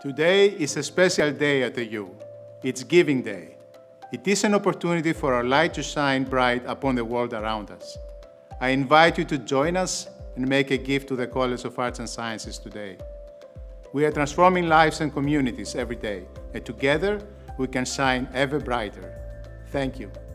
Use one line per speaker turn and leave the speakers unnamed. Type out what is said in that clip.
Today is a special day at the U. It's Giving Day. It is an opportunity for our light to shine bright upon the world around us. I invite you to join us and make a gift to the College of Arts and Sciences today. We are transforming lives and communities every day, and together we can shine ever brighter. Thank you.